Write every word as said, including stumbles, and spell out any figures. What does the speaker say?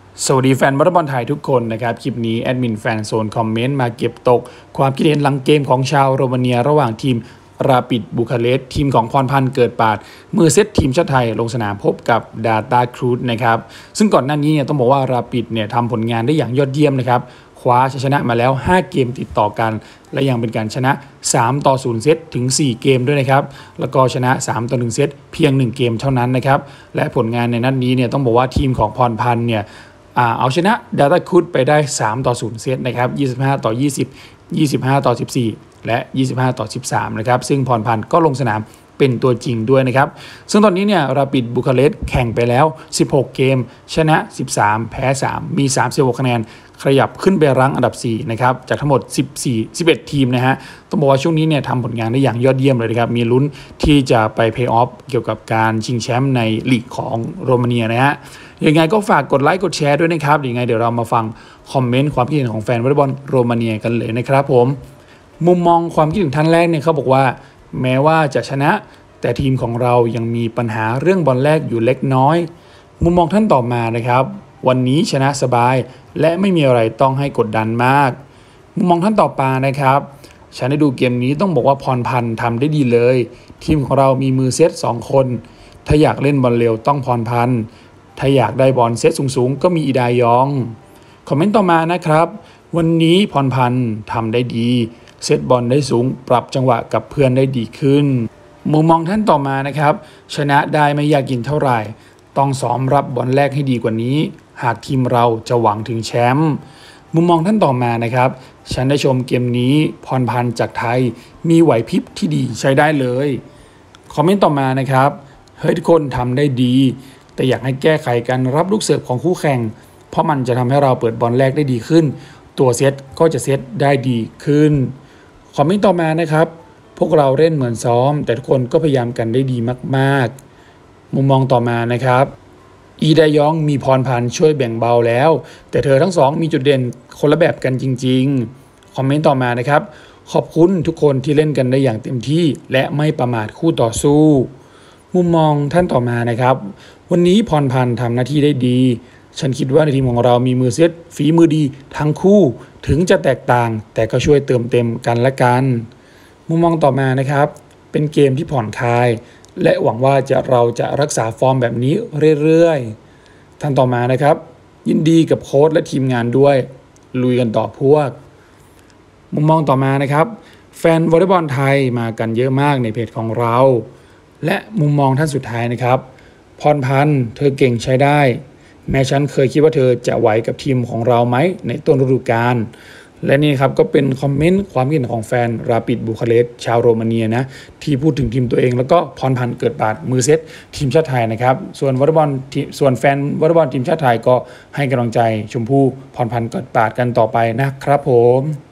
สวัสดีแฟนวอลเลย์บอลไทยทุกคนนะครับคลิปนี้แอดมินแฟนโซนคอมเมนต์มาเก็บตกความคิดเห็นหลังเกมของชาวโรมาเนียระหว่างทีมราปิดบูคาเรสต์ทีมของพรพันธ์เกิดปาดมือเซตทีมชาติไทยลงสนามพบกับดาตาครูซนะครับซึ่งก่อนหน้านี้เนี่ยต้องบอกว่าราปิดเนี่ยทำผลงานได้อย่างยอดเยี่ยมนะครับคว้าชัยชนะมาแล้วห้าเกมติดต่อกันและยังเป็นการชนะสามต่อศูนย์เซตถึงสี่เกมด้วยนะครับแล้วก็ชนะสามต่อหนึ่งเซตเพียงหนึ่งเกมเท่านั้นนะครับและผลงานในนัดนี้เนี่ยต้องบอกว่าทีมของพรพันธ์เนี่ยเอาชนะดาตาครูซไปได้สามต่อศูนย์เซตนะครับยี่สิบห้าต่อยี่สิบ ยี่สิบห้าต่อสิบสี่และยี่สิบห้าต่อสิบสามนะครับซึ่งพรพันธ์ก็ลงสนามเป็นตัวจริงด้วยนะครับซึ่งตอนนี้เนี่ยราปิดบูคาเรสต์แข่งไปแล้วสิบหกเกมชนะสิบสามแพ้สามมีสามสิบหกคะแนนขยับขึ้นไปรั้งอันดับสี่นะครับจากทั้งหมดสิบสี่ สิบเอ็ดทีมนะฮะต้องบอกว่าช่วงนี้เนี่ยทำผลงานได้อย่างยอดเยี่ยมเลยนะครับมีลุ้นที่จะไปเพลย์ออฟเกี่ยวกับการชิงแชมป์ในลีกของโรมาเนียนะฮะยังไงก็ฝากกดไลค์กดแชร์ด้วยนะครับยังไงเดี๋ยวเรามาฟังคอมเมนต์ความคิดเห็นของแฟนวอลเลย์บอลโรมาเนียกันเลยนะครับผมมุมมองความคิดเห็นท่านแรกเนี่ยเขาบอกว่าแม้ว่าจะชนะแต่ทีมของเรายังมีปัญหาเรื่องบอลแรกอยู่เล็กน้อยมุมมองท่านต่อมานะครับวันนี้ชนะสบายและไม่มีอะไรต้องให้กดดันมากมุมมองท่านต่อมานะครับฉันได้ดูเกมนี้ต้องบอกว่าพรพันธ์ทำได้ดีเลยทีมของเรามีมือเซตสองคนถ้าอยากเล่นบอลเร็วต้องพรพันธ์ถ้าอยากได้บอลเซตสูงๆก็มีอีดายองคอมเมนต์ต่อมานะครับวันนี้พรพันธ์ทำได้ดีเซตบอลได้สูงปรับจังหวะกับเพื่อนได้ดีขึ้นมุมมองท่านต่อมานะครับชนะได้ไม่ยากกินเท่าไหร่ต้องซ้อมรับบอลแรกให้ดีกว่านี้หากทีมเราจะหวังถึงแชมป์มุมมองท่านต่อมานะครับฉันได้ชมเกมนี้พรพันธ์จากไทยมีไหวพริบที่ดีใช้ได้เลยคอมเมนต์ต่อมานะครับเฮ้ยทุกคนทำได้ดีแต่อยากให้แก้ไขการรับลูกเสิร์ฟของคู่แข่งเพราะมันจะทำให้เราเปิดบอลแรกได้ดีขึ้นตัวเซตก็จะเซตได้ดีขึ้นคอมเมนต์ต่อมานะครับพวกเราเล่นเหมือนซ้อมแต่ทุกคนก็พยายามกันได้ดีมากๆมุมมองต่อมานะครับอีดายองมีพรพันธ์ช่วยแบ่งเบาแล้วแต่เธอทั้งสองมีจุดเด่นคนละแบบกันจริงๆคอมเมนต์ต่อมานะครับขอบคุณทุกคนที่เล่นกันได้อย่างเต็มที่และไม่ประมาทคู่ต่อสู้มุมมองท่านต่อมานะครับวันนี้พรพันธ์ทำหน้าที่ได้ดีฉันคิดว่าในทีมของเรามีมือเซตฝีมือดีทั้งคู่ถึงจะแตกต่างแต่ก็ช่วยเติมเต็มกันและกันมุมมองต่อมานะครับเป็นเกมที่ผ่อนคลายและหวังว่าจะเราจะรักษาฟอร์มแบบนี้เรื่อยๆท่านต่อมานะครับยินดีกับโค้ชและทีมงานด้วยลุยกันต่อพวกมุมมองต่อมานะครับแฟนวอลเลย์บอลไทยมากันเยอะมากในเพจของเราและมุมมองท่านสุดท้ายนะครับพรพันธ์เธอเก่งใช้ได้แม้ฉันเคยคิดว่าเธอจะไหวกับทีมของเราไหมในต้นฤดูกาลและนี่ครับก็เป็นคอมเมนต์ความคิดเห็นของแฟนราปิดบูคาเรสต์ชาวโรมาเนียนะที่พูดถึงทีมตัวเองแล้วก็พรพันธ์เกิดปาดมือเซตทีมชาติไทยนะครับส่วนวอลเลย์บอลส่วนแฟนวอลเลย์บอลทีมชาติไทยก็ให้กำลังใจชมพู่พรพันธ์เกิดปาดกันต่อไปนะครับผม